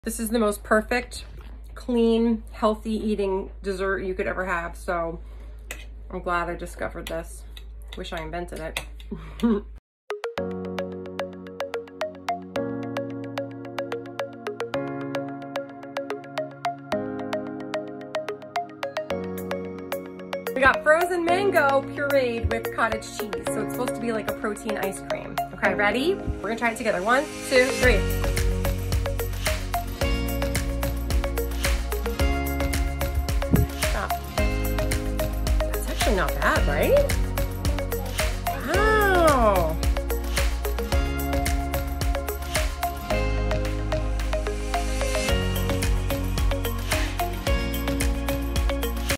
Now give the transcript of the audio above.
This is the most perfect, clean, healthy eating dessert you could ever have. So I'm glad I discovered this. Wish I invented it. We got frozen mango pureed with cottage cheese. So it's supposed to be like a protein ice cream. Okay, ready? We're gonna try it together. 1, 2, 3. Not bad, right? Wow.